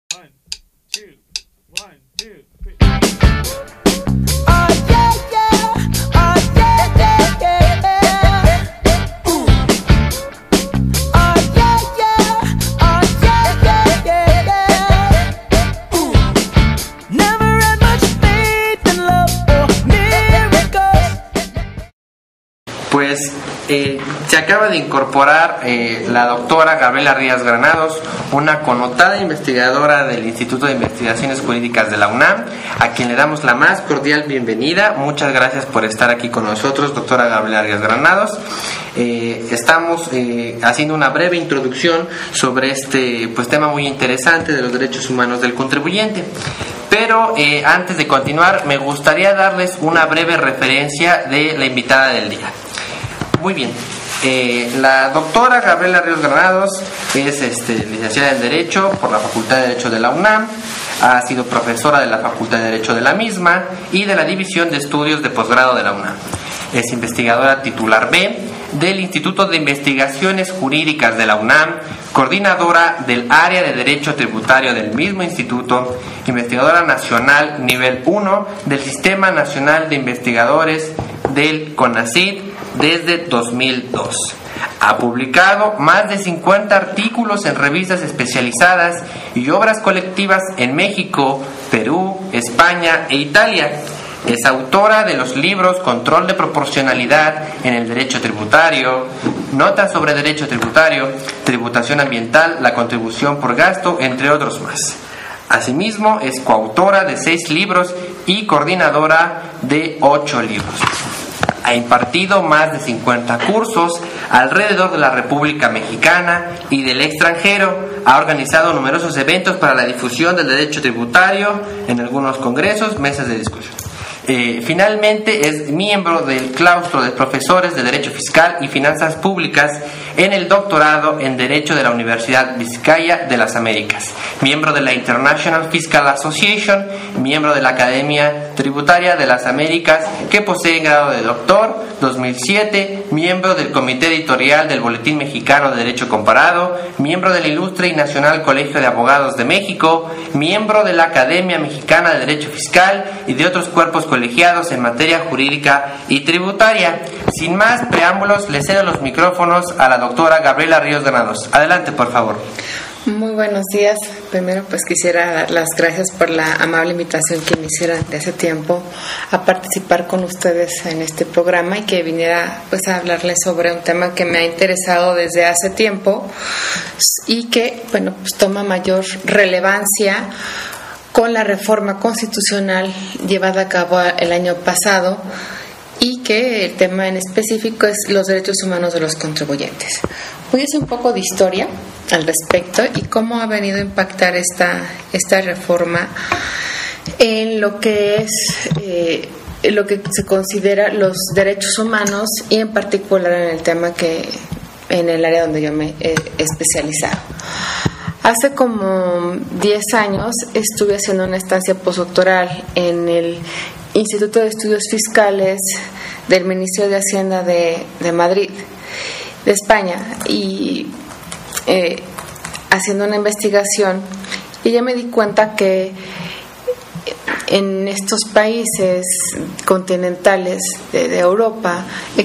One, two, one, two, three. Oh yeah, yeah. Oh yeah, yeah, yeah. Ooh. Oh yeah, yeah. Oh yeah, yeah, yeah. Ooh. Never had much faith in love or miracles. Pues se acaba de incorporar la doctora Gabriela Ríos Granados, una connotada investigadora del Instituto de Investigaciones Jurídicas de la UNAM, a quien le damos la más cordial bienvenida. Muchas gracias por estar aquí con nosotros, doctora Gabriela Ríos Granados. Estamos haciendo una breve introducción sobre este tema muy interesante de los derechos humanos del contribuyente. Pero antes de continuar, me gustaría darles una breve referencia de la invitada del día. Muy bien, la doctora Gabriela Ríos Granados es licenciada en Derecho por la Facultad de Derecho de la UNAM, ha sido profesora de la Facultad de Derecho de la misma y de la División de Estudios de Posgrado de la UNAM. Es investigadora titular B del Instituto de Investigaciones Jurídicas de la UNAM, coordinadora del área de Derecho Tributario del mismo instituto, investigadora nacional nivel 1 del Sistema Nacional de Investigadores del CONACYT desde 2002. Ha publicado más de 50 artículos en revistas especializadas y obras colectivas en México, Perú, España e Italia. Es autora de los libros Control de Proporcionalidad en el Derecho Tributario, Notas sobre Derecho Tributario, Tributación Ambiental, la Contribución por Gasto, entre otros más. Asimismo, es coautora de 6 libros y coordinadora de 8 libros. Ha impartido más de 50 cursos alrededor de la República Mexicana y del extranjero. Ha organizado numerosos eventos para la difusión del derecho tributario en algunos congresos, mesas de discusión. Finalmente es miembro del claustro de profesores de Derecho Fiscal y Finanzas Públicas en el doctorado en Derecho de la Universidad Vizcaya de las Américas, miembro de la International Fiscal Association, miembro de la Academia Tributaria de las Américas, que posee grado de doctor 2007, miembro del Comité Editorial del Boletín Mexicano de Derecho Comparado, miembro del Ilustre y Nacional Colegio de Abogados de México, miembro de la Academia Mexicana de Derecho Fiscal y de otros cuerpos colegiados en materia jurídica y tributaria. Sin más preámbulos, le cedo los micrófonos a la doctora Gabriela Ríos Granados. Adelante, por favor. Muy buenos días. Primero, pues quisiera dar las gracias por la amable invitación que me hicieron de hace tiempo a participar con ustedes en este programa y que viniera pues a hablarles sobre un tema que me ha interesado desde hace tiempo y que, bueno, pues toma mayor relevancia con la reforma constitucional llevada a cabo el año pasado, y que el tema en específico es los derechos humanos de los contribuyentes. Voy a hacer un poco de historia al respecto y cómo ha venido a impactar esta reforma en lo que es lo que se considera los derechos humanos, y en particular en el tema en el área donde yo me he especializado. Hace como 10 años estuve haciendo una estancia postdoctoral en el Instituto de Estudios Fiscales del Ministerio de Hacienda de Madrid, de España, y haciendo una investigación, y ya me di cuenta que en estos países continentales de Europa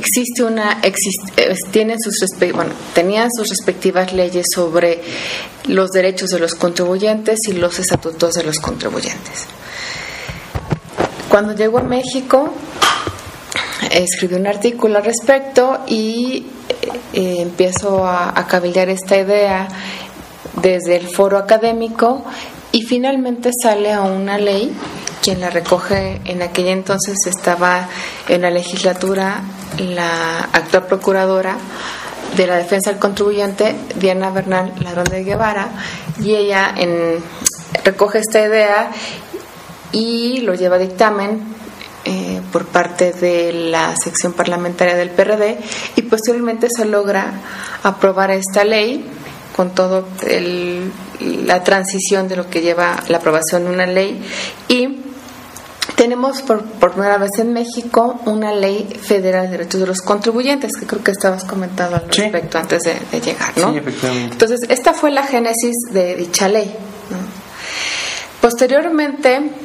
tenían sus respectivas leyes sobre los derechos de los contribuyentes y los estatutos de los contribuyentes. Cuando llego a México, escribí un artículo al respecto y empiezo a cabildear esta idea desde el foro académico, y finalmente sale a una ley. Quien la recoge en aquel entonces estaba en la legislatura la actual procuradora de la defensa del contribuyente, Diana Bernal Ladrón de Guevara, y ella recoge esta idea y lo lleva a dictamen por parte de la sección parlamentaria del PRD, y posteriormente se logra aprobar esta ley con todo la transición de lo que lleva la aprobación de una ley, y tenemos por primera vez en México una ley federal de derechos de los contribuyentes, que creo que estabas comentando al respecto antes de llegar, ¿no? Sí, efectivamente. Entonces, esta fue la génesis de dicha ley, ¿no? Posteriormente,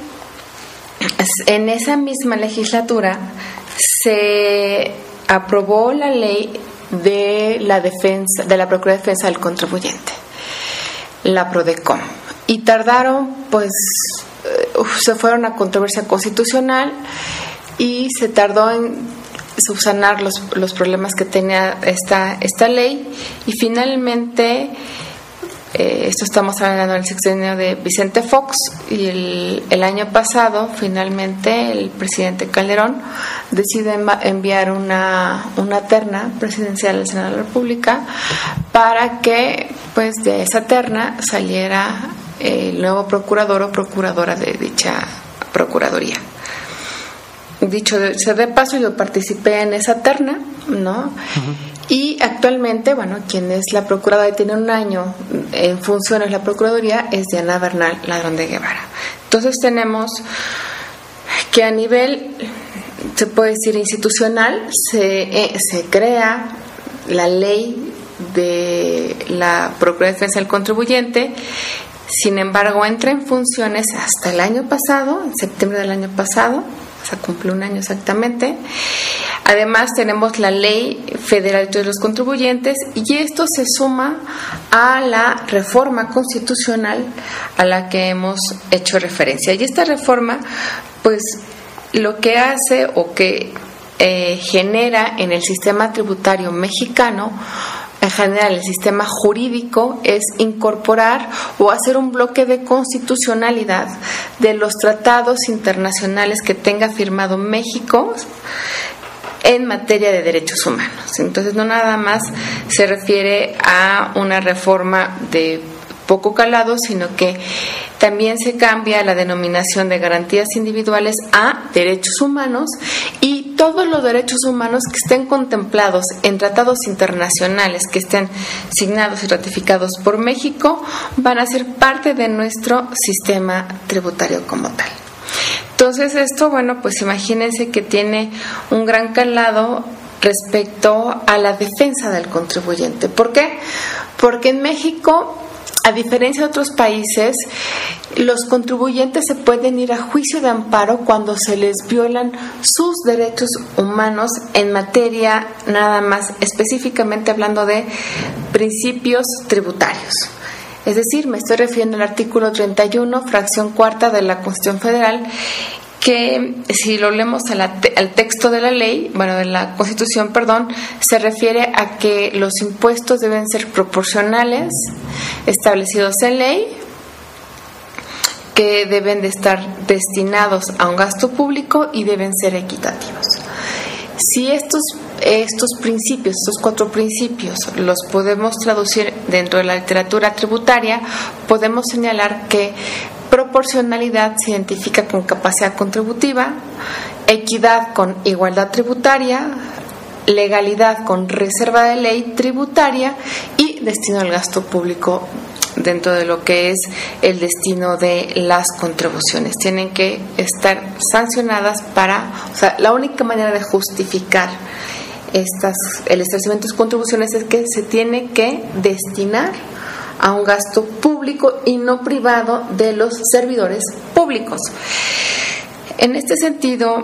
en esa misma legislatura se aprobó la ley de la defensa, de la Procuraduría de Defensa del Contribuyente, la PRODECON, y tardaron, pues, se fueron a controversia constitucional y se tardó en subsanar los problemas que tenía esta ley, y finalmente esto estamos hablando del sexenio de Vicente Fox, y el año pasado finalmente el presidente Calderón decide enviar una terna presidencial al Senado de la República para que, pues, de esa terna saliera el nuevo procurador o procuradora de dicha procuraduría. Dicho sea de paso, yo participé en esa terna, ¿no? Uh-huh. Y actualmente, bueno, quien es la procuradora y tiene un año en funciones la procuraduría es Diana Bernal Ladrón de Guevara. Entonces tenemos que a nivel, se puede decir, institucional, se crea la ley de la Procuraduría de Defensa del Contribuyente. Sin embargo, entra en funciones hasta el año pasado, en septiembre del año pasado, o sea, cumple un año exactamente. Además, tenemos la Ley Federal de los Contribuyentes, y esto se suma a la reforma constitucional a la que hemos hecho referencia. Y esta reforma, pues, lo que hace o que genera en el sistema tributario mexicano, en general el sistema jurídico, es incorporar o hacer un bloque de constitucionalidad de los tratados internacionales que tenga firmado México en materia de derechos humanos. Entonces, no nada más se refiere a una reforma de poco calado, sino que también se cambia la denominación de garantías individuales a derechos humanos, y todos los derechos humanos que estén contemplados en tratados internacionales que estén signados y ratificados por México van a ser parte de nuestro sistema tributario como tal. Entonces, esto, bueno, pues imagínense que tiene un gran calado respecto a la defensa del contribuyente. ¿Por qué? Porque en México, a diferencia de otros países, los contribuyentes se pueden ir a juicio de amparo cuando se les violan sus derechos humanos en materia, nada más específicamente hablando de principios tributarios. Es decir, me estoy refiriendo al artículo 31, fracción cuarta de la Constitución Federal, que si lo leemos al texto de la ley, bueno, de la Constitución, perdón, se refiere a que los impuestos deben ser proporcionales, establecidos en ley, que deben de estar destinados a un gasto público y deben ser equitativos. Si estos principios, estos 4 principios, los podemos traducir dentro de la literatura tributaria, podemos señalar que proporcionalidad se identifica con capacidad contributiva, equidad con igualdad tributaria, legalidad con reserva de ley tributaria y destino al gasto público dentro de lo que es el destino de las contribuciones. Tienen que estar sancionadas o sea, la única manera de justificar el establecimiento de contribuciones es que se tiene que destinar a un gasto público y no privado de los servidores públicos. En este sentido,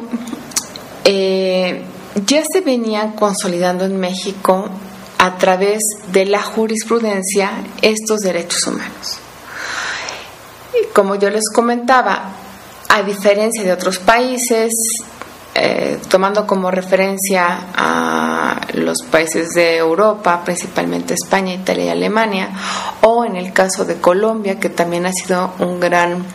ya se venía consolidando en México a través de la jurisprudencia estos derechos humanos. Como yo les comentaba, a diferencia de otros países, tomando como referencia a los países de Europa, principalmente España, Italia y Alemania, o en el caso de Colombia, que también ha sido un gran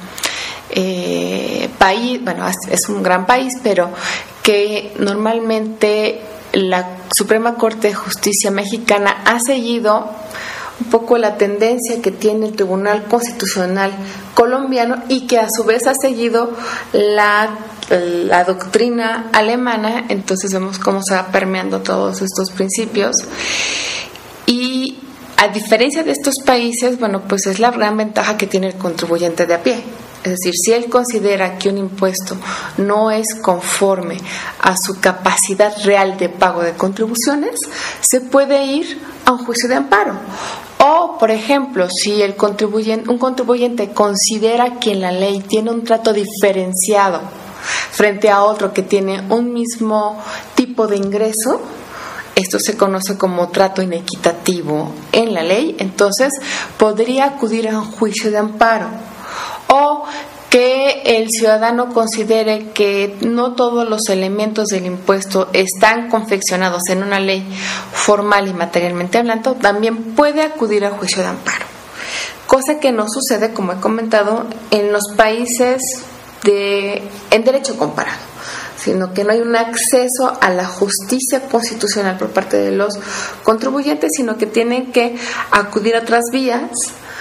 país, bueno, es un gran país, pero que normalmente la Suprema Corte de Justicia mexicana ha seguido un poco la tendencia que tiene el Tribunal Constitucional colombiano, y que a su vez ha seguido la doctrina alemana. Entonces vemos cómo se va permeando todos estos principios, y a diferencia de estos países, bueno, pues es la gran ventaja que tiene el contribuyente de a pie. Es decir, si él considera que un impuesto no es conforme a su capacidad real de pago de contribuciones, se puede ir a un juicio de amparo, o por ejemplo, si un contribuyente considera que la ley tiene un trato diferenciado frente a otro que tiene un mismo tipo de ingreso, esto se conoce como trato inequitativo en la ley, entonces podría acudir a un juicio de amparo. O que el ciudadano considere que no todos los elementos del impuesto están confeccionados en una ley formal y materialmente hablando, también puede acudir al juicio de amparo. Cosa que no sucede, como he comentado, en los países en derecho comparado, sino que no hay un acceso a la justicia constitucional por parte de los contribuyentes, sino que tienen que acudir a otras vías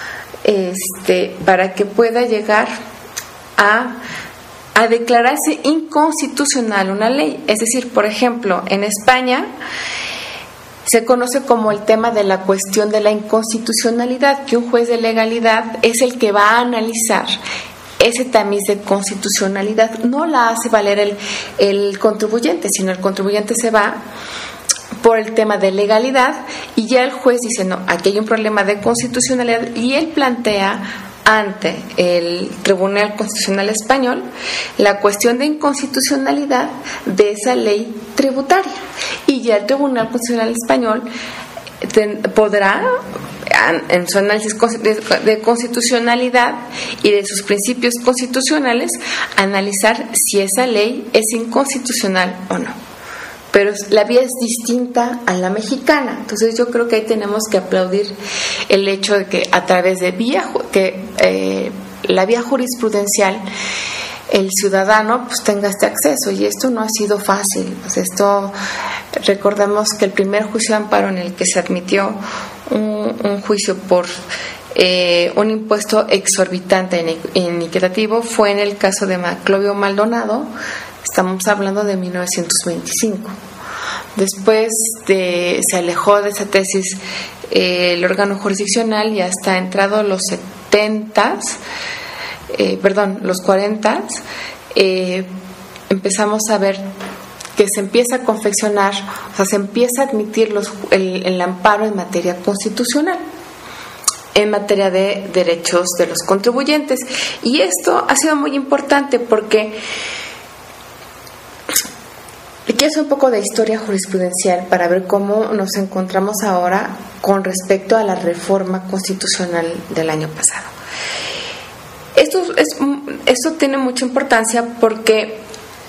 para que pueda llegar a declararse inconstitucional una ley. Es decir, por ejemplo, en España se conoce como el tema de la cuestión de la inconstitucionalidad, que un juez de legalidad es el que va a analizar ese tamiz de constitucionalidad. No la hace valer el contribuyente, sino el contribuyente se va por el tema de legalidad y ya el juez dice, no, aquí hay un problema de constitucionalidad, y él plantea ante el Tribunal Constitucional Español la cuestión de inconstitucionalidad de esa ley tributaria, y ya el Tribunal Constitucional Español podrá, en su análisis de constitucionalidad y de sus principios constitucionales, analizar si esa ley es inconstitucional o no. Pero la vía es distinta a la mexicana. Entonces yo creo que ahí tenemos que aplaudir el hecho de que a través de la vía jurisprudencial el ciudadano pues tenga este acceso, y esto no ha sido fácil. Pues recordemos que el primer juicio de amparo en el que se admitió un juicio por un impuesto exorbitante e inequitativo fue en el caso de Maclovio Maldonado. Estamos hablando de 1925. Después se alejó de esa tesis el órgano jurisdiccional, y hasta entrado los 40, empezamos a ver que se empieza a confeccionar, o sea, se empieza a admitir el amparo en materia constitucional, en materia de derechos de los contribuyentes. Y esto ha sido muy importante porque aquí es un poco de historia jurisprudencial para ver cómo nos encontramos ahora con respecto a la reforma constitucional del año pasado. Esto tiene mucha importancia porque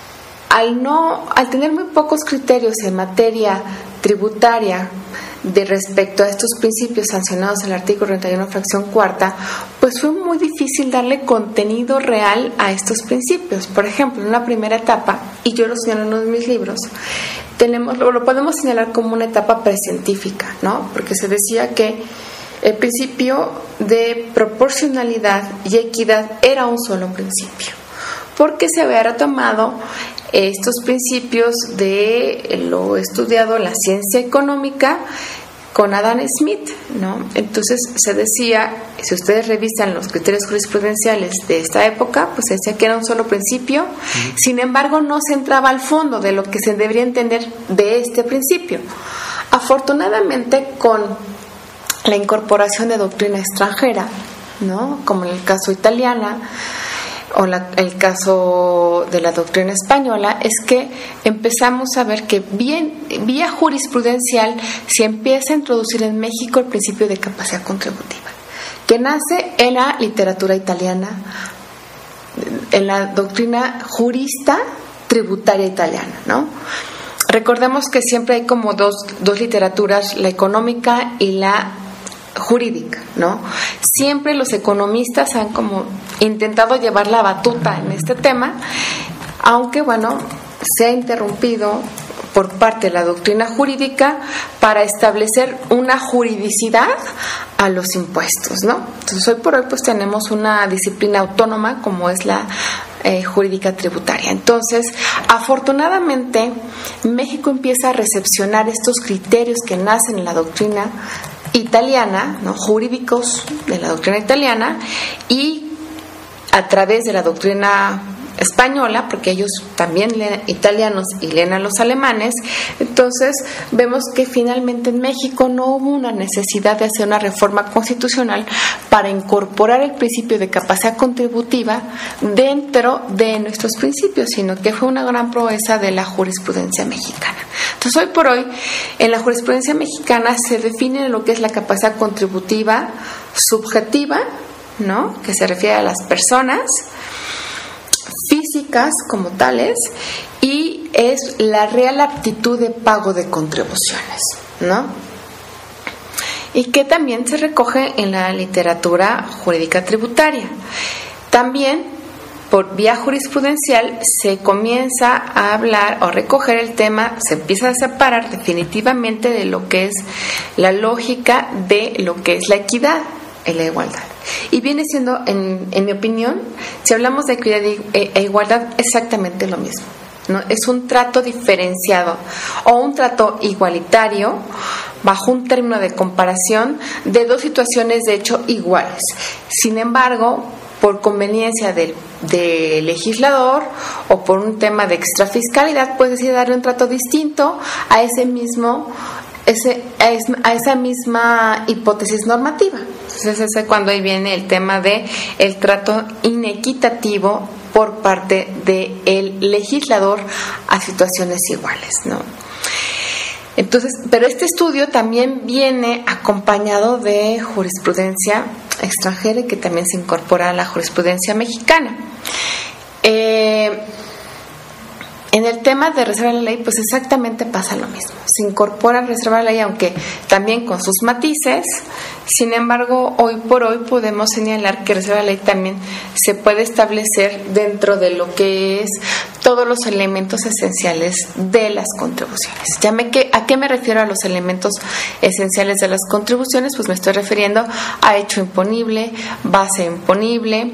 al tener muy pocos criterios en materia tributaria de respecto a estos principios sancionados en el artículo 31, fracción cuarta, pues fue muy difícil darle contenido real a estos principios. Por ejemplo, en una primera etapa, y yo lo señalo en uno de mis libros, lo podemos señalar como una etapa precientífica, ¿no? Porque se decía que el principio de proporcionalidad y equidad era un solo principio, porque se había retomado estos principios de lo estudiado en la ciencia económica con Adam Smith, ¿no? Entonces se decía, si ustedes revisan los criterios jurisprudenciales de esta época, pues se decía que era un solo principio. Sin embargo, no se entraba al fondo de lo que se debería entender de este principio. Afortunadamente, con la incorporación de doctrina extranjera, ¿no? Como en el caso italiana o el caso de la doctrina española, es que empezamos a ver que vía jurisprudencial se empieza a introducir en México el principio de capacidad contributiva, que nace en la literatura italiana, en la doctrina jurista tributaria italiana, ¿no? Recordemos que siempre hay como dos literaturas, la económica y la jurídica, ¿no? Siempre los economistas han como intentado llevar la batuta en este tema, aunque bueno, se ha interrumpido por parte de la doctrina jurídica para establecer una juridicidad a los impuestos, ¿no? Entonces hoy por hoy pues tenemos una disciplina autónoma como es la jurídica tributaria. Entonces, afortunadamente, México empieza a recepcionar estos criterios que nacen en la doctrina italiana, ¿no? Jurídicos de la doctrina italiana, y a través de la doctrina española, porque ellos también leen italianos y leen a los alemanes. Entonces vemos que finalmente en México no hubo una necesidad de hacer una reforma constitucional para incorporar el principio de capacidad contributiva dentro de nuestros principios, sino que fue una gran proeza de la jurisprudencia mexicana. Entonces, hoy por hoy, en la jurisprudencia mexicana se define lo que es la capacidad contributiva subjetiva, ¿no?, que se refiere a las personas físicas como tales, y es la real aptitud de pago de contribuciones, ¿no?, y que también se recoge en la literatura jurídica tributaria. También por vía jurisprudencial se comienza a hablar o recoger el tema, se empieza a separar definitivamente de lo que es la lógica de lo que es la equidad y la igualdad. Y viene siendo, en mi opinión, si hablamos de equidad e igualdad, exactamente lo mismo, ¿no? Es un trato diferenciado o un trato igualitario bajo un término de comparación de dos situaciones de hecho iguales. Sin embargo, por conveniencia del legislador o por un tema de extrafiscalidad, puede decir darle un trato distinto a esa misma hipótesis normativa. Entonces ese es cuando ahí viene el tema de el trato inequitativo por parte del legislador a situaciones iguales, ¿no? Entonces, pero este estudio también viene acompañado de jurisprudencia extranjera, que también se incorpora a la jurisprudencia mexicana. En el tema de reserva de la ley, pues exactamente pasa lo mismo. Se incorpora reserva de la ley, aunque también con sus matices. Sin embargo, hoy por hoy podemos señalar que reserva de la ley también se puede establecer dentro de lo que es todos los elementos esenciales de las contribuciones. ¿A qué me refiero a los elementos esenciales de las contribuciones? Pues me estoy refiriendo a hecho imponible, base imponible,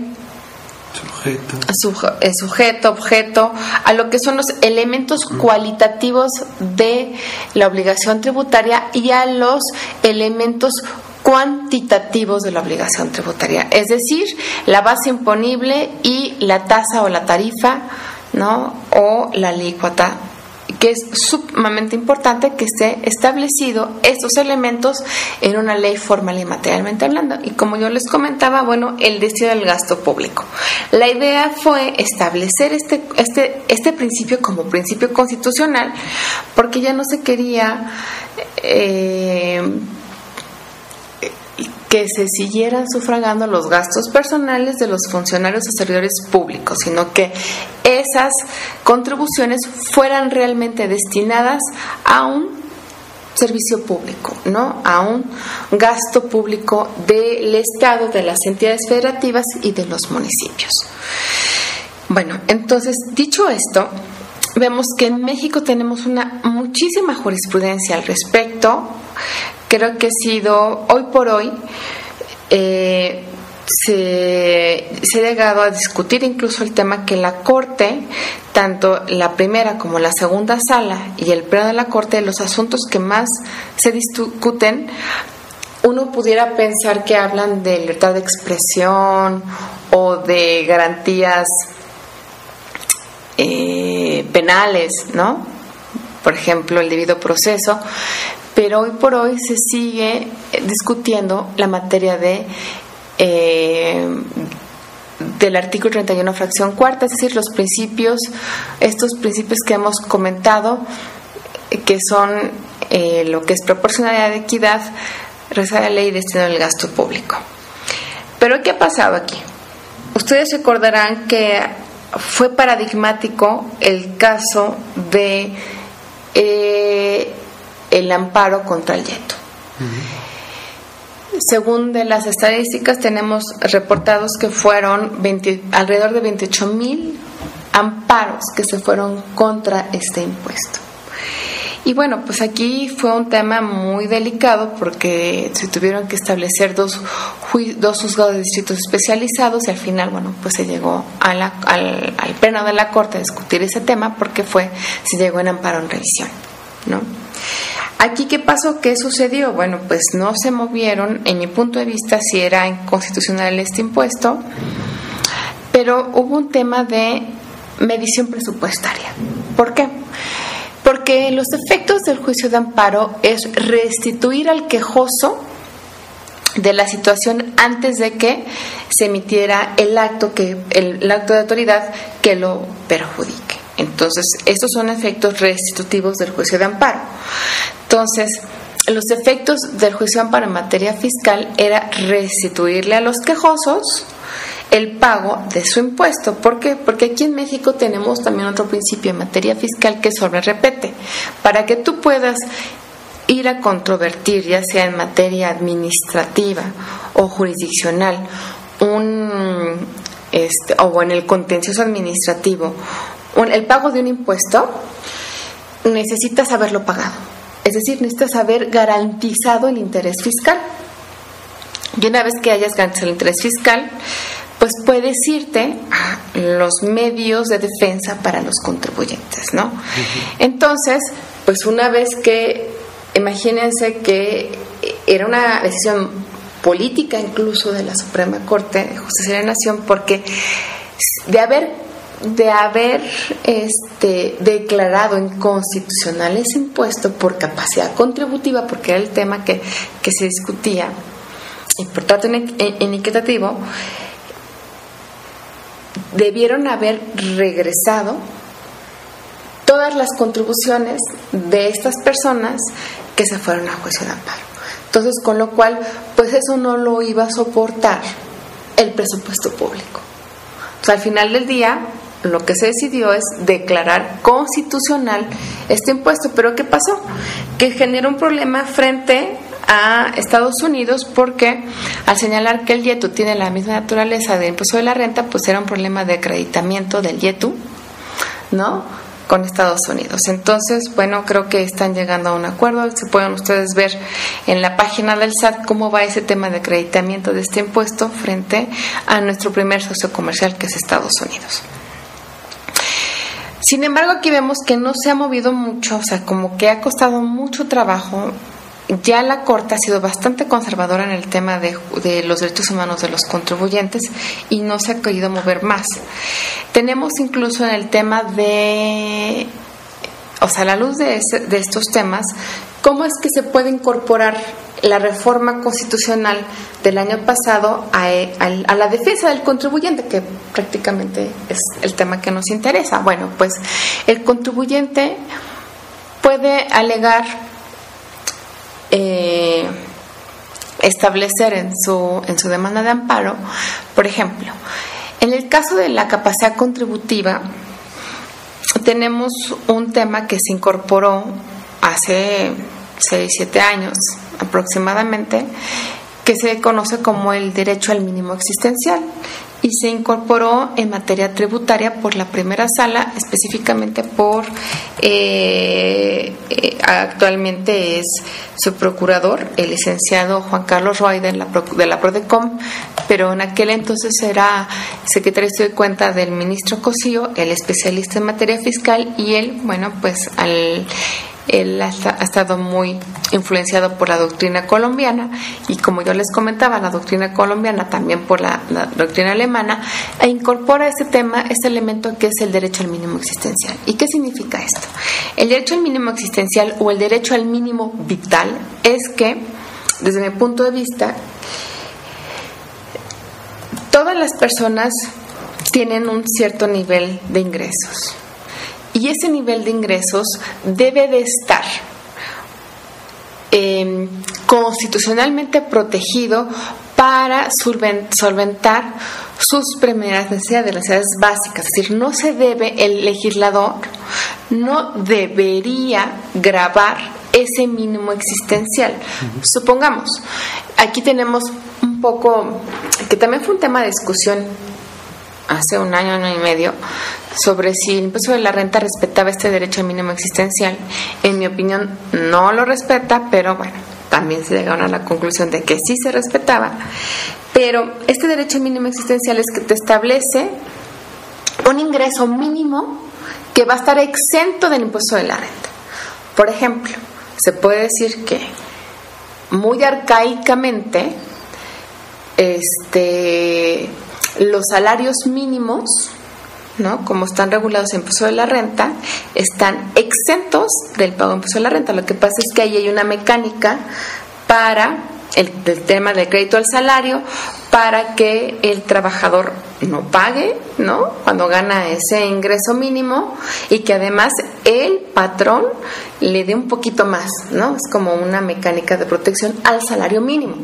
sujeto, objeto, a lo que son los elementos cualitativos de la obligación tributaria y a los elementos cuantitativos de la obligación tributaria, es decir, la base imponible y la tasa o la tarifa, ¿no?, o la alícuota, que es sumamente importante que esté establecido estos elementos en una ley formal y materialmente hablando. Y como yo les comentaba, bueno, el destino del gasto público. La idea fue establecer este principio como principio constitucional, porque ya no se quería que se siguieran sufragando los gastos personales de los funcionarios o servidores públicos, sino que esas contribuciones fueran realmente destinadas a un servicio público, ¿no?, a un gasto público del Estado, de las entidades federativas y de los municipios. Bueno, entonces, dicho esto, vemos que en México tenemos muchísima jurisprudencia al respecto. Creo que ha sido, hoy por hoy, se ha llegado a discutir incluso el tema que la Corte, tanto la primera como la segunda sala y el pleno de la Corte, los asuntos que más se discuten, uno pudiera pensar que hablan de libertad de expresión o de garantías penales, ¿no?, por ejemplo, el debido proceso, pero hoy por hoy se sigue discutiendo la materia del artículo 31, fracción cuarta, es decir, los principios, estos principios que hemos comentado, que son lo que es proporcionalidad, equidad, reserva de la ley y destino del gasto público. Pero ¿qué ha pasado aquí? Ustedes recordarán que fue paradigmático el caso de el amparo contra el yeto. Según de las estadísticas, tenemos reportados que fueron alrededor de 28,000 amparos que se fueron contra este impuesto. Y bueno, pues aquí fue un tema muy delicado porque se tuvieron que establecer dos juzgados de distritos especializados y al final, bueno, pues se llegó al pleno de la Corte a discutir ese tema porque se llegó en amparo en revisión, ¿no? Aquí, ¿qué pasó? ¿Qué sucedió? Bueno, pues no se movieron, en mi punto de vista, si era inconstitucional este impuesto, pero hubo un tema de medición presupuestaria. ¿Por qué? Porque los efectos del juicio de amparo es restituir al quejoso de la situación antes de que se emitiera el acto de autoridad que lo perjudique. Entonces, estos son efectos restitutivos del juicio de amparo. Entonces, los efectos del juicio de amparo en materia fiscal era restituirle a los quejosos el pago de su impuesto. ¿Por qué? Porque aquí en México tenemos también otro principio en materia fiscal que sobre repete. Para que tú puedas ir a controvertir, ya sea en materia administrativa o jurisdiccional, o en el contencioso administrativo, el pago de un impuesto, necesitas haberlo pagado. Es decir, necesitas haber garantizado el interés fiscal. Y una vez que hayas garantizado el interés fiscal, pues puedes irte a los medios de defensa para los contribuyentes, ¿no? Entonces, pues una vez que, imagínense que era una decisión política incluso de la Suprema Corte de Justicia de la Nación, porque de haber declarado inconstitucional ese impuesto por capacidad contributiva, porque era el tema que se discutía, y por tanto inequitativo, debieron haber regresado todas las contribuciones de estas personas que se fueron a juicio de amparo. Entonces, con lo cual, pues eso no lo iba a soportar el presupuesto público. O sea, al final del día, lo que se decidió es declarar constitucional este impuesto. Pero ¿qué pasó? Que generó un problema frente a Estados Unidos, porque al señalar que el YETU tiene la misma naturaleza del impuesto de la renta, pues era un problema de acreditamiento del YETU, ¿no?, con Estados Unidos. Entonces, bueno, creo que están llegando a un acuerdo. Se pueden ustedes ver en la página del SAT cómo va ese tema de acreditamiento de este impuesto frente a nuestro primer socio comercial, que es Estados Unidos. Sin embargo, aquí vemos que no se ha movido mucho, o sea, como que ha costado mucho trabajo. Ya la Corte ha sido bastante conservadora en el tema de los derechos humanos de los contribuyentes y no se ha querido mover más. Tenemos incluso en el tema de, o sea, a la luz de estos temas, cómo es que se puede incorporar la reforma constitucional del año pasado a la defensa del contribuyente, que prácticamente es el tema que nos interesa. Bueno, pues el contribuyente puede alegar, establecer en su demanda de amparo, por ejemplo, en el caso de la capacidad contributiva, tenemos un tema que se incorporó hace 6-7 años aproximadamente, que se conoce como el derecho al mínimo existencial, y se incorporó en materia tributaria por la primera sala, específicamente por actualmente es su procurador, el licenciado Juan Carlos Roy de la PRODECOM, pero en aquel entonces era secretario de cuenta del ministro Cosío, el especialista en materia fiscal, y él, bueno, pues él ha estado muy influenciado por la doctrina colombiana, y como yo les comentaba, la doctrina colombiana también por la doctrina alemana, e incorpora este tema, este elemento que es el derecho al mínimo existencial. ¿Y qué significa esto? El derecho al mínimo existencial o el derecho al mínimo vital es que, desde mi punto de vista, todas las personas tienen un cierto nivel de ingresos. Y ese nivel de ingresos debe de estar constitucionalmente protegido para solventar sus primeras necesidades, las necesidades básicas. Es decir, no se debe, el legislador no debería gravar ese mínimo existencial. Supongamos, aquí tenemos un poco, que también fue un tema de discusión hace un año y medio, sobre si el impuesto de la renta respetaba este derecho al mínimo existencial. En mi opinión no lo respeta, pero bueno, también se llegaron a la conclusión de que sí se respetaba. Pero este derecho al mínimo existencial es que te establece un ingreso mínimo que va a estar exento del impuesto de la renta. Por ejemplo, se puede decir que muy arcaicamente los salarios mínimos ¿no? Como están regulados en impuesto de la renta, están exentos del pago de impuesto de la renta. Lo que pasa es que ahí hay una mecánica para el tema del crédito al salario, para que el trabajador no pague, ¿no?, cuando gana ese ingreso mínimo, y que además el patrón le dé un poquito más, ¿no? Es como una mecánica de protección al salario mínimo.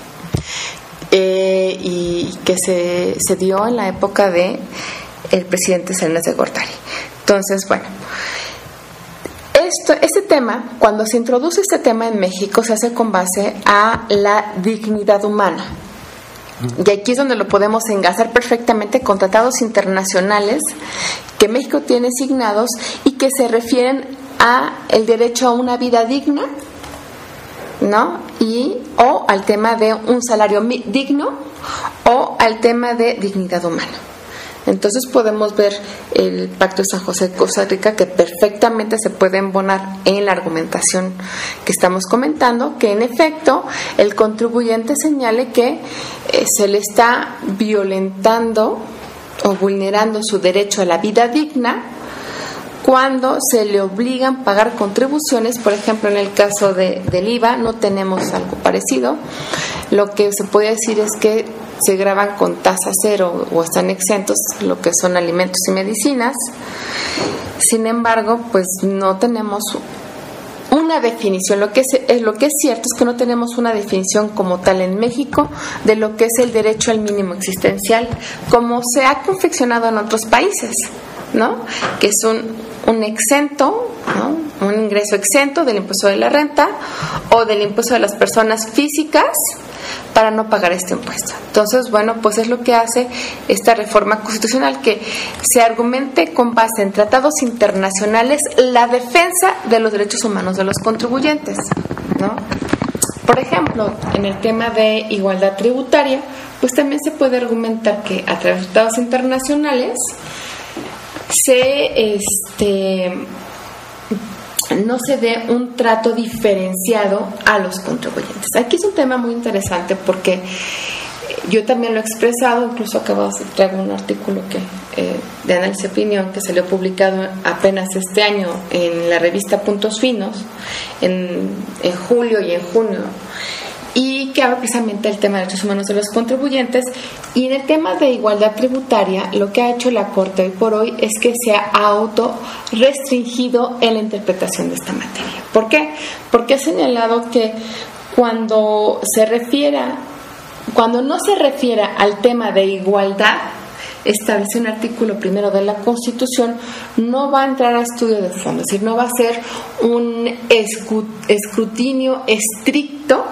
Y que se dio en la época de el presidente Salinas de Gortari. Entonces, bueno, este tema, cuando se introduce este tema en México, se hace con base a la dignidad humana. Y aquí es donde lo podemos engasar perfectamente con tratados internacionales que México tiene signados y que se refieren a el derecho a una vida digna, ¿no? O al tema de un salario digno, o al tema de dignidad humana. Entonces podemos ver el Pacto de San José de Costa Rica, que perfectamente se puede embonar en la argumentación que estamos comentando, que en efecto el contribuyente señale que se le está violentando o vulnerando su derecho a la vida digna cuando se le obligan a pagar contribuciones. Por ejemplo, en el caso del IVA no tenemos algo parecido. Lo que se puede decir es que se graban con tasa cero o están exentos lo que son alimentos y medicinas. Sin embargo, pues no tenemos una definición. Lo que es cierto es que no tenemos una definición como tal en México de lo que es el derecho al mínimo existencial, como se ha confeccionado en otros países, ¿no? Que es un exento, ¿no?, un ingreso exento del impuesto de la renta o del impuesto de las personas físicas para no pagar este impuesto. Entonces, bueno, pues es lo que hace esta reforma constitucional, que se argumente con base en tratados internacionales la defensa de los derechos humanos de los contribuyentes, ¿no? Por ejemplo, en el tema de igualdad tributaria, pues también se puede argumentar que a través de tratados internacionales no se dé un trato diferenciado a los contribuyentes. Aquí es un tema muy interesante porque yo también lo he expresado, incluso acabo de traer un artículo de análisis de opinión que salió publicado apenas este año en la revista Puntos Finos, en julio y en junio, y que habla precisamente del tema de derechos humanos de los contribuyentes. Y en el tema de igualdad tributaria, lo que ha hecho la Corte hoy por hoy es que se ha auto-restringido en la interpretación de esta materia. ¿Por qué? Porque ha señalado que cuando no se refiera al tema de igualdad, establece un artículo primero de la Constitución, no va a entrar a estudio de fondo, es decir, no va a ser un escrutinio estricto,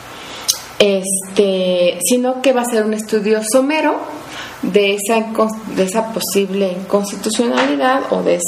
sino que va a ser un estudio somero de esa posible inconstitucionalidad o de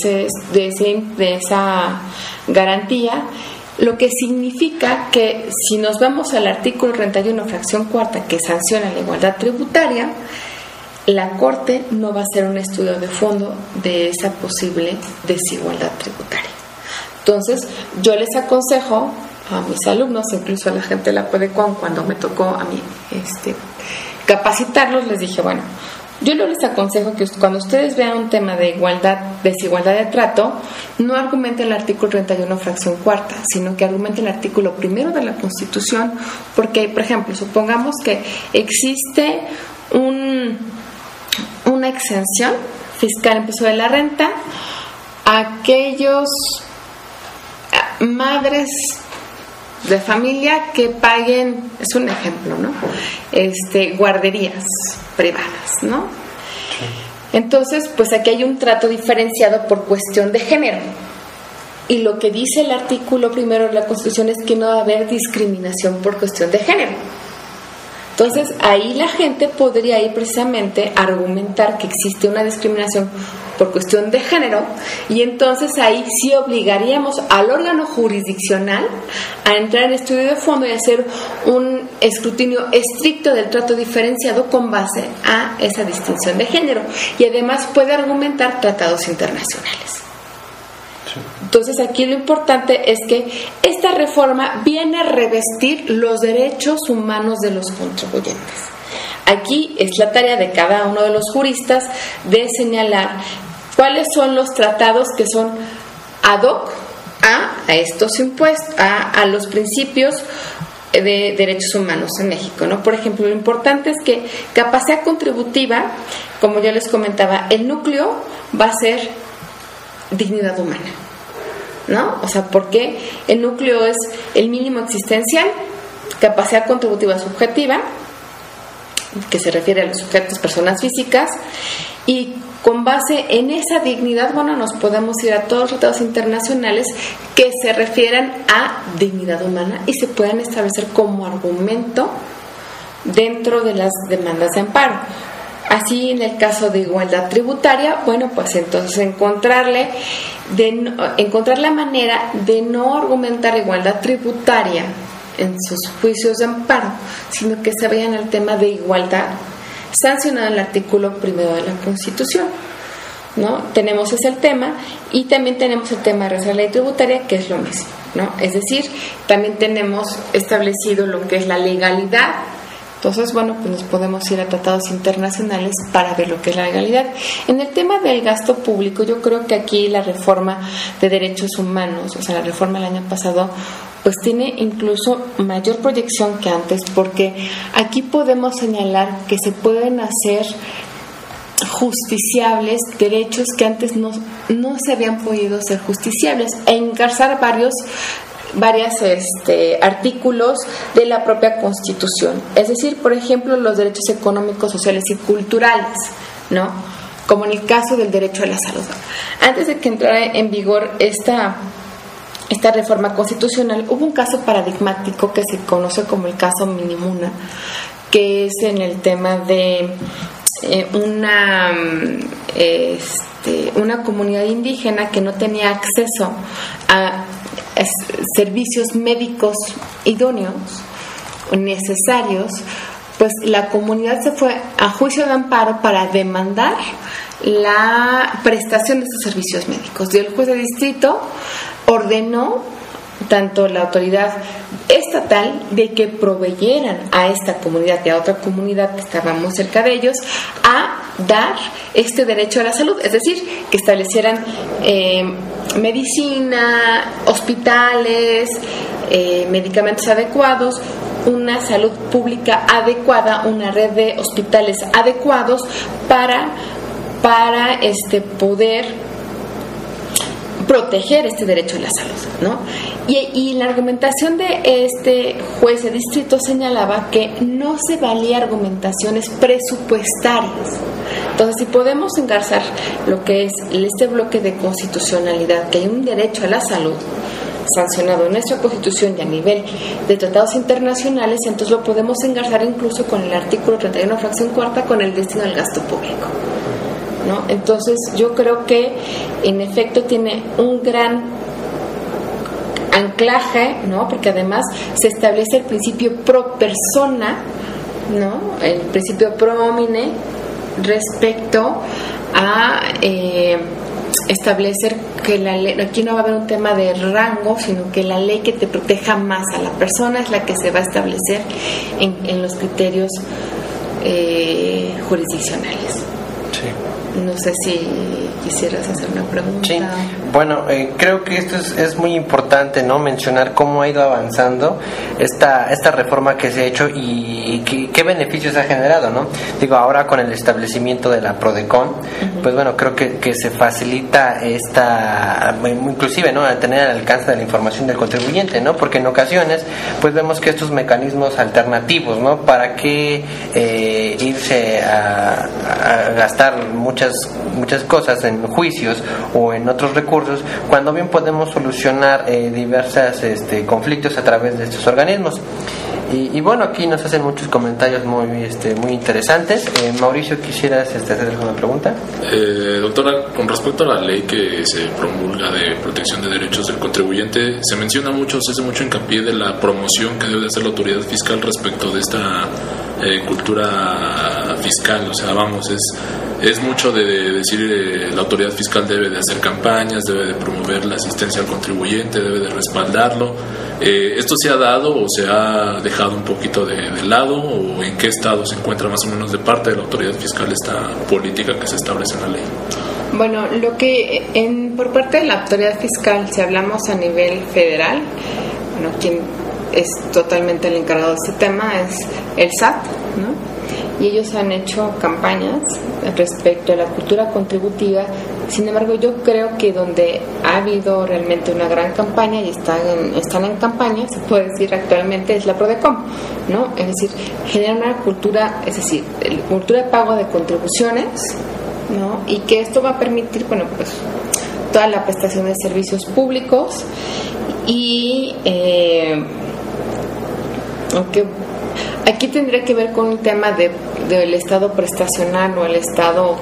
esa garantía, lo que significa que si nos vamos al artículo 31, fracción cuarta, que sanciona la igualdad tributaria, la Corte no va a hacer un estudio de fondo de esa posible desigualdad tributaria. Entonces, yo les aconsejo a mis alumnos, incluso a la gente de la PODECON, cuando me tocó a mí capacitarlos, les dije, bueno, yo les aconsejo que cuando ustedes vean un tema de desigualdad de trato, no argumenten el artículo 31, fracción cuarta, sino que argumenten el artículo primero de la Constitución, porque, por ejemplo, supongamos que existe una exención fiscal en impuesto de la renta a aquellos madres de familia que paguen, es un ejemplo, ¿no?, guarderías privadas, ¿no? Entonces, pues aquí hay un trato diferenciado por cuestión de género. Y lo que dice el artículo primero de la Constitución es que no va a haber discriminación por cuestión de género. Entonces, ahí la gente podría ir precisamente a argumentar que existe una discriminación por cuestión de género, y entonces ahí sí obligaríamos al órgano jurisdiccional a entrar en estudio de fondo y hacer un escrutinio estricto del trato diferenciado con base a esa distinción de género, y además puede argumentar tratados internacionales. Entonces aquí lo importante es que esta reforma viene a revestir los derechos humanos de los contribuyentes. aquí es la tarea de cada uno de los juristas de señalar cuáles son los tratados que son ad hoc a estos impuestos, a los principios de derechos humanos en México, ¿no? Por ejemplo, lo importante es que capacidad contributiva, como yo les comentaba, el núcleo va a ser dignidad humana, ¿no? O sea, porque el núcleo es el mínimo existencial, capacidad contributiva subjetiva, que se refiere a los sujetos, personas físicas, y con base en esa dignidad, bueno, nos podemos ir a todos los tratados internacionales que se refieran a dignidad humana y se puedan establecer como argumento dentro de las demandas de amparo. Así, en el caso de igualdad tributaria, bueno, pues entonces encontrar la manera de no argumentar igualdad tributaria en sus juicios de amparo, sino que se vayan al tema de igualdad sancionado en el artículo 1 de la Constitución, ¿no? Tenemos ese tema, y también tenemos el tema de la ley tributaria, que es lo mismo, ¿no? Es decir, también tenemos establecido lo que es la legalidad. Entonces, bueno, pues nos podemos ir a tratados internacionales para ver lo que es la legalidad. En el tema del gasto público, yo creo que aquí la reforma de derechos humanos, o sea, la reforma del año pasado, pues tiene incluso mayor proyección que antes, porque aquí podemos señalar que se pueden hacer justiciables derechos que antes no se habían podido ser justiciables, e engarzar varios artículos de la propia Constitución. Es decir, por ejemplo, los derechos económicos, sociales y culturales, ¿no? Como en el caso del derecho a la salud. Antes de que entrara en vigor esta reforma constitucional, hubo un caso paradigmático que se conoce como el caso Minimuna, que es en el tema de una comunidad indígena que no tenía acceso a servicios médicos idóneos necesarios. Pues la comunidad se fue a juicio de amparo para demandar la prestación de estos servicios médicos, y el juez de distrito ordenó tanto la autoridad estatal de que proveyeran a esta comunidad y a otra comunidad que estaba muy cerca de ellos a dar este derecho a la salud, es decir, que establecieran medicina, hospitales, medicamentos adecuados, una salud pública adecuada, una red de hospitales adecuados para poder proteger este derecho a la salud, ¿no? Y la argumentación de este juez de distrito señalaba que no se valía argumentaciones presupuestarias. Entonces, si podemos engarzar lo que es este bloque de constitucionalidad, que hay un derecho a la salud sancionado en nuestra Constitución y a nivel de tratados internacionales, entonces lo podemos engarzar incluso con el artículo 31, fracción cuarta, con el destino al gasto público, ¿no? Entonces, yo creo que en efecto tiene un gran anclaje, ¿no? Porque además se establece el principio pro persona, ¿no? El principio pro homine respecto a establecer que la ley, aquí no va a haber un tema de rango, sino que la ley que te proteja más a la persona es la que se va a establecer en los criterios jurisdiccionales. Sí. No sé si quisieras hacer una pregunta. Sí. Bueno, creo que esto es muy importante, ¿no? Mencionar cómo ha ido avanzando esta reforma que se ha hecho y qué beneficios ha generado, ¿no? Digo, ahora con el establecimiento de la PRODECON, pues bueno, creo que se facilita inclusive, ¿no? Al tener al alcance de la información del contribuyente, ¿no? Porque en ocasiones, pues vemos que estos mecanismos alternativos, ¿no? ¿Para qué irse a gastar muchas cosas en juicios o en otros recursos, cuando bien podemos solucionar diversos conflictos a través de estos organismos? Y bueno, aquí nos hacen muchos comentarios muy interesantes. Mauricio, ¿quisieras hacer alguna pregunta? Doctora, con respecto a la ley que se promulga de protección de derechos del contribuyente, se hace mucho hincapié de la promoción que debe hacer la autoridad fiscal respecto de esta cultura fiscal. O sea, vamos, es mucho de decir la autoridad fiscal debe de hacer campañas, debe de promover la asistencia al contribuyente, debe de respaldarlo. ¿Esto se ha dado o se ha dejado un poquito de lado, o en qué estado se encuentra más o menos de parte de la autoridad fiscal esta política que se establece en la ley? Bueno, lo que por parte de la autoridad fiscal, si hablamos a nivel federal, bueno, quien es totalmente el encargado de este tema es el SAT, ¿no? Y ellos han hecho campañas respecto a la cultura contributiva. Sin embargo, yo creo que donde ha habido realmente una gran campaña y están en campaña, se puede decir actualmente, es la PRODECOM, ¿no? Es decir, genera una cultura, es decir, cultura de pago de contribuciones, ¿no? Y que esto va a permitir, bueno, pues toda la prestación de servicios públicos y aunque aquí tendría que ver con un tema del estado prestacional o el estado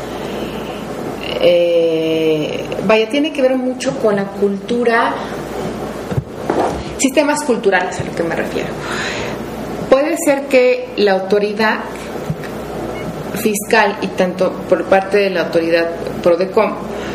tiene que ver mucho con la cultura, sistemas culturales a lo que me refiero. Puede ser que la autoridad fiscal y tanto por parte de la autoridad PRODECOM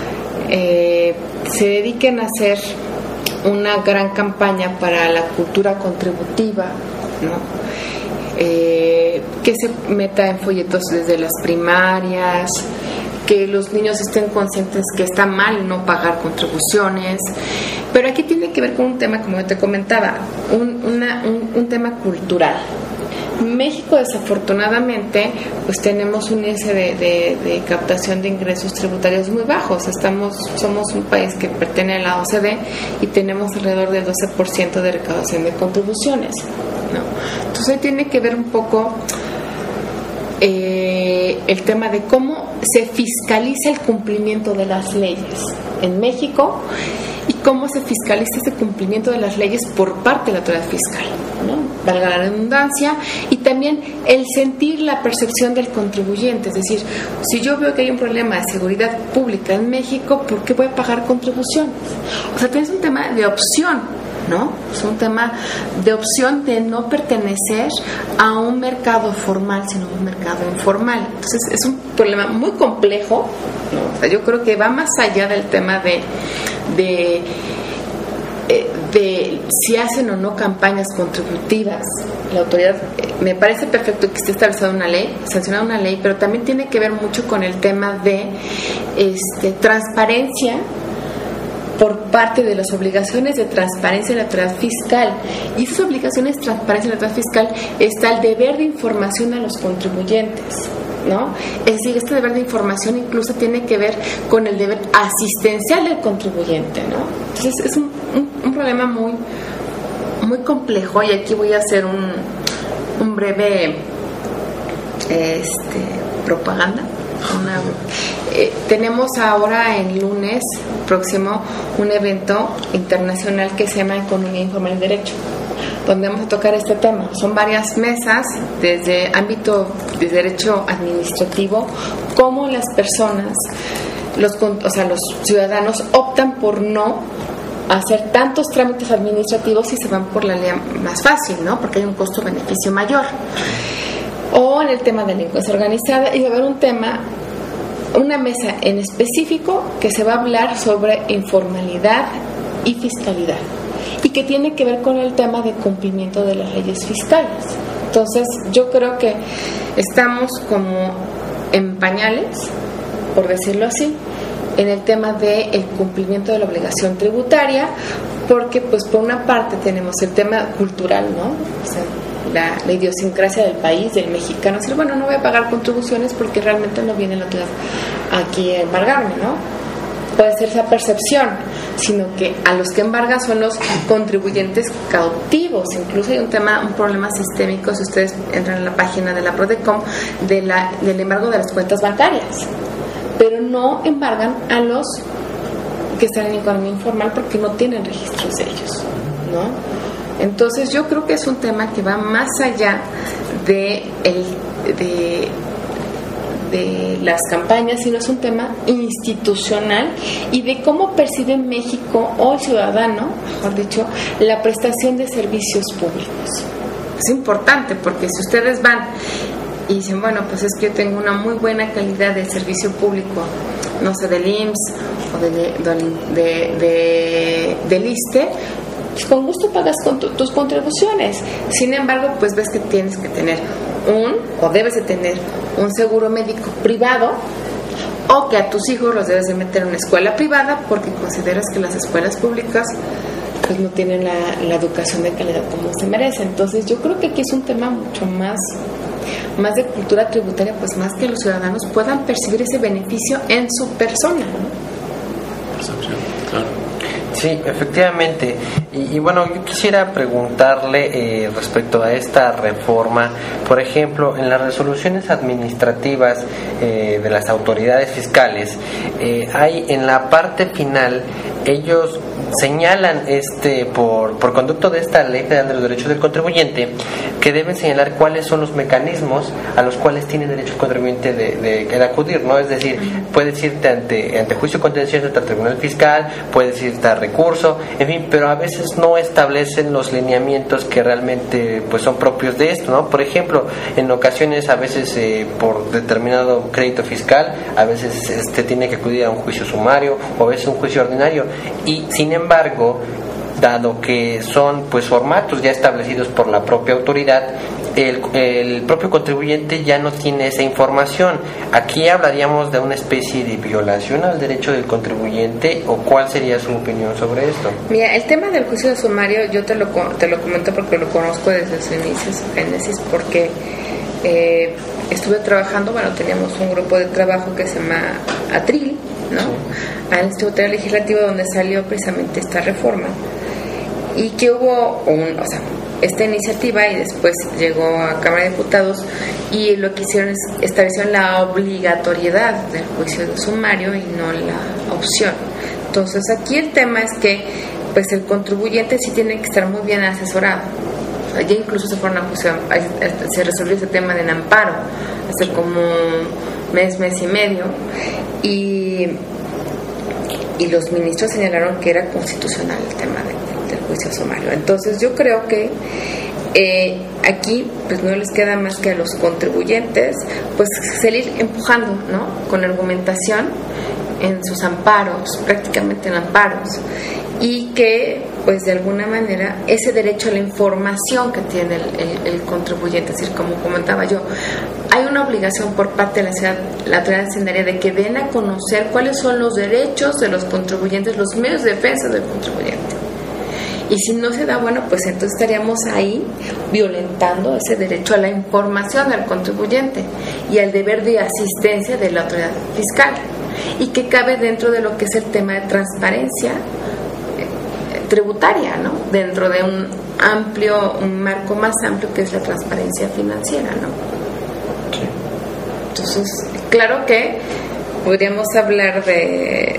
se dediquen a hacer una gran campaña para la cultura contributiva, ¿no? Que se meta en folletos desde las primarias, que los niños estén conscientes que está mal no pagar contribuciones, pero aquí tiene que ver con un tema, como yo te comentaba, un tema cultural. México, desafortunadamente, pues tenemos un índice de captación de ingresos tributarios muy bajos. Somos un país que pertenece a la OCDE y tenemos alrededor del 12% de recaudación de contribuciones, ¿no? Entonces tiene que ver un poco el tema de cómo se fiscaliza el cumplimiento de las leyes en México y cómo se fiscaliza ese cumplimiento de las leyes por parte de la autoridad fiscal, ¿no? Valga la redundancia, y también el sentir la percepción del contribuyente. Es decir, si yo veo que hay un problema de seguridad pública en México, ¿por qué voy a pagar contribuciones? O sea, tienes un tema de opción, ¿no? Es un tema de opción de no pertenecer a un mercado formal, sino a un mercado informal. Entonces, es un problema muy complejo, ¿no? O sea, yo creo que va más allá del tema de si hacen o no campañas contributivas. La autoridad, me parece perfecto que esté establecida una ley, sancionada una ley, pero también tiene que ver mucho con el tema de transparencia por parte de las obligaciones de transparencia de la autoridad fiscal. Y esas obligaciones de transparencia de la autoridad fiscal está el deber de información a los contribuyentes, ¿no? Es decir, este deber de información incluso tiene que ver con el deber asistencial del contribuyente, ¿no? Entonces es un problema muy, muy complejo, y aquí voy a hacer un breve propaganda. Tenemos ahora en lunes próximo un evento internacional que se llama Economía Informal y Derecho, donde vamos a tocar este tema. Son varias mesas desde ámbito de derecho administrativo, cómo las personas, los ciudadanos optan por no hacer tantos trámites administrativos y se van por la ley más fácil, ¿no? Porque hay un costo-beneficio mayor. O en el tema de delincuencia organizada, y va a haber una mesa en específico que se va a hablar sobre informalidad y fiscalidad, y que tiene que ver con el tema de cumplimiento de las leyes fiscales. Entonces, yo creo que estamos como en pañales, por decirlo así, en el tema del cumplimiento de la obligación tributaria, porque pues por una parte tenemos el tema cultural, ¿no? O sea, la idiosincrasia del país, del mexicano, decir, bueno, no voy a pagar contribuciones porque realmente no viene la autoridad aquí a embargarme, ¿no? Puede ser esa percepción, sino que a los que embargan son los contribuyentes cautivos. Incluso hay un problema sistémico, si ustedes entran en la página de la PRODECOM, del embargo de las cuentas bancarias, pero no embargan a los que están en economía informal porque no tienen registros de ellos, ¿no? Entonces yo creo que es un tema que va más allá de las campañas, sino es un tema institucional y de cómo percibe México o el ciudadano, mejor dicho, la prestación de servicios públicos. es importante, porque si ustedes van y dicen, bueno, pues es que yo tengo una muy buena calidad de servicio público, no sé, del IMSS o del ISSSTE, pues con gusto pagas con tus contribuciones. Sin embargo, pues ves que tienes que tener o debes de tener un seguro médico privado, o que a tus hijos los debes de meter en una escuela privada porque consideras que las escuelas públicas pues no tienen la educación de calidad como se merece. Entonces yo creo que aquí es un tema mucho más de cultura tributaria, pues más que los ciudadanos puedan percibir ese beneficio en su persona, ¿no? Percepción, claro. Sí, efectivamente. Y bueno, yo quisiera preguntarle respecto a esta reforma, por ejemplo, en las resoluciones administrativas de las autoridades fiscales, hay en la parte final, ellos señalan por conducto de esta Ley Federal de los Derechos del Contribuyente, que deben señalar cuáles son los mecanismos a los cuales tiene derecho el contribuyente de acudir, ¿no? Es decir, puedes irte ante juicio contencioso, ante el Tribunal Fiscal, puedes irte a recurso, en fin, pero a veces no establecen los lineamientos que realmente pues son propios de esto, ¿no? Por ejemplo, en ocasiones, a veces por determinado crédito fiscal, a veces tiene que acudir a un juicio sumario o a veces un juicio ordinario, y sin embargo, dado que son pues formatos ya establecidos por la propia autoridad, el propio contribuyente ya no tiene esa información. Aquí hablaríamos de una especie de violación al derecho del contribuyente, ¿o cuál sería su opinión sobre esto? Mira, el tema del juicio de sumario yo te lo comento porque lo conozco desde su inicio, su génesis, porque estuve trabajando, teníamos un grupo de trabajo que se llama ATRIL, ¿no? Sí. Al Instituto Legislativo, donde salió precisamente esta reforma, y que hubo esta iniciativa, y después llegó a Cámara de Diputados, y lo que hicieron es establecieron la obligatoriedad del juicio de sumario y no la opción. Entonces aquí el tema es que pues el contribuyente sí tiene que estar muy bien asesorado. Ya incluso se resolvió ese tema en amparo hace como mes y medio, y los ministros señalaron que era constitucional el tema del juicio sumario. Entonces yo creo que aquí pues no les queda más que a los contribuyentes pues seguir empujando, ¿no?, con argumentación en sus amparos, prácticamente en amparos, y que pues de alguna manera ese derecho a la información que tiene el contribuyente, es decir, como comentaba yo, hay una obligación por parte de la autoridad hacendaria de que den a conocer cuáles son los derechos de los contribuyentes, los medios de defensa del contribuyente. Y si no se da, pues entonces estaríamos ahí violentando ese derecho a la información del contribuyente y al deber de asistencia de la autoridad fiscal, y que cabe dentro de lo que es el tema de transparencia tributaria, ¿no?, dentro de un marco más amplio que es la transparencia financiera, ¿no? Sí. Entonces, claro que podríamos hablar de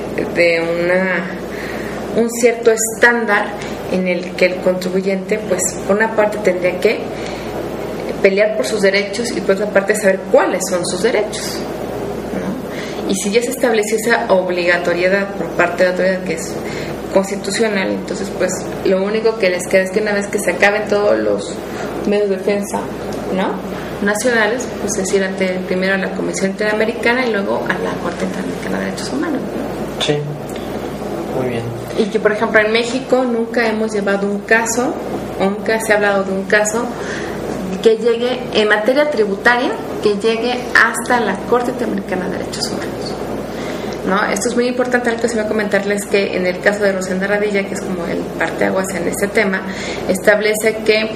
un cierto estándar en el que el contribuyente, pues, por una parte tendría que pelear por sus derechos y por otra parte saber cuáles son sus derechos, ¿no? Y si ya se estableció esa obligatoriedad por parte de la autoridad, que es constitucional, entonces pues lo único que les queda es que una vez que se acaben todos los medios de defensa, ¿no?, nacionales, pues es ir primero a la Comisión Interamericana y luego a la Corte Interamericana de Derechos Humanos, ¿no? Sí, muy bien. Y que por ejemplo en México nunca hemos llevado un caso, nunca se ha hablado de un caso que llegue en materia tributaria, que llegue hasta la Corte Interamericana de Derechos Humanos, ¿no? Esto es muy importante. Algo que se va a comentarles, que en el caso de Rosenda Radilla, que es como el parteaguas en este tema, establece que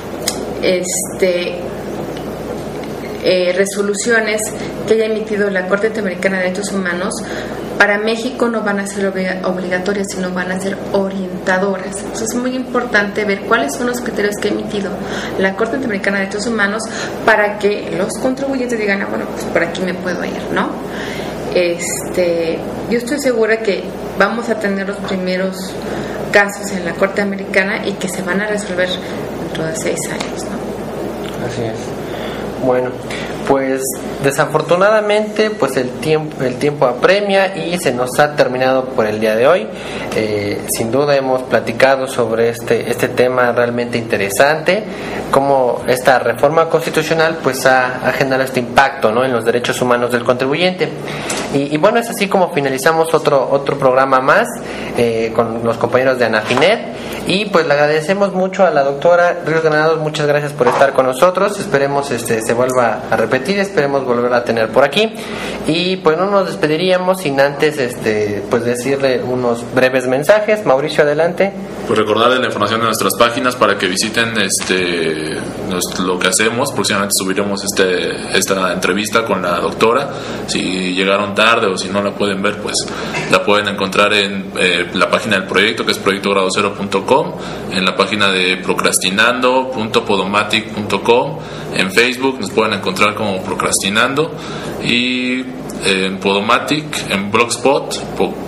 resoluciones que haya emitido la Corte Interamericana de Derechos Humanos para México no van a ser obligatorias, sino van a ser orientadoras. Entonces es muy importante ver cuáles son los criterios que ha emitido la Corte Interamericana de Derechos Humanos para que los contribuyentes digan, pues por aquí me puedo ir, ¿no? Yo estoy segura que vamos a tener los primeros casos en la Corte Americana y que se van a resolver dentro de 6 años, ¿no? Así es. Bueno, pues Desafortunadamente, pues el tiempo apremia y se nos ha terminado por el día de hoy. Sin duda hemos platicado sobre este tema realmente interesante, cómo esta reforma constitucional pues ha generado este impacto, ¿no?, en los derechos humanos del contribuyente. Y bueno, es así como finalizamos otro programa más con los compañeros de Anafinet. Y pues le agradecemos mucho a la doctora Ríos Granados, muchas gracias por estar con nosotros. Esperemos se vuelva a repetir, esperemos volver a tener por aquí. Y pues no nos despediríamos sin antes pues decirle unos breves mensajes. Mauricio, adelante. Pues recordarles la información de nuestras páginas para que visiten lo que hacemos. Próximamente subiremos esta entrevista con la doctora. Si llegaron tarde o si no la pueden ver, pues la pueden encontrar en la página del proyecto, que es proyectogradocero.com, en la página de procrastinando.podomatic.com, en Facebook nos pueden encontrar como Procrastinando, y en Podomatic, en Blogspot,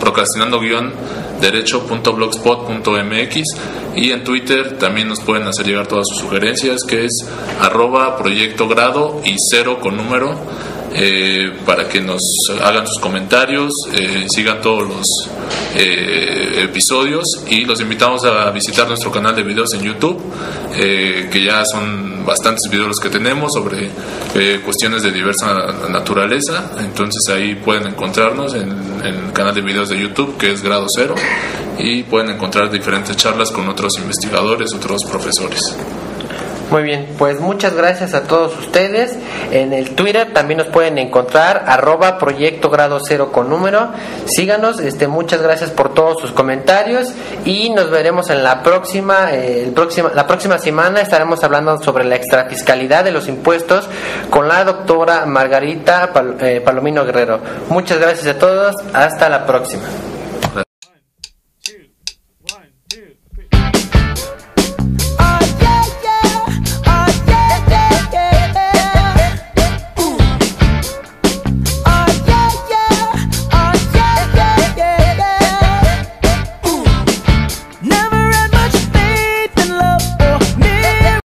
procrastinando-derecho.blogspot.mx, y en Twitter también nos pueden hacer llegar todas sus sugerencias, que es @proyectogrado y 0 con número, para que nos hagan sus comentarios, sigan todos los episodios, y los invitamos a visitar nuestro canal de videos en YouTube, que ya son bastantes videos los que tenemos sobre cuestiones de diversa naturaleza. Entonces ahí pueden encontrarnos en el canal de videos de YouTube, que es Grado Cero, y pueden encontrar diferentes charlas con otros investigadores, otros profesores. Muy bien, pues muchas gracias a todos ustedes. En el Twitter también nos pueden encontrar @Proyecto Grado Cero con número. Síganos, muchas gracias por todos sus comentarios y nos veremos en la próxima semana. Estaremos hablando sobre la extrafiscalidad de los impuestos con la doctora Margarita Palomino Guerrero. Muchas gracias a todos, hasta la próxima.